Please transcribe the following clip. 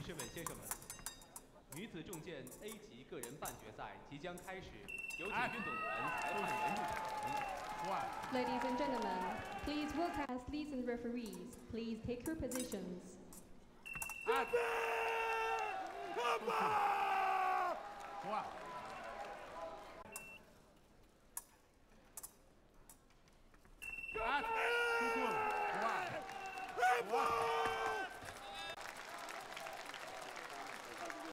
士们、先生们，女子重剑 A 级个人半决赛即将开始，有请运动员、裁判员入场。 Ladies and gentlemen, please welcome athletes and referees. Please take your positions. Epee! Come on!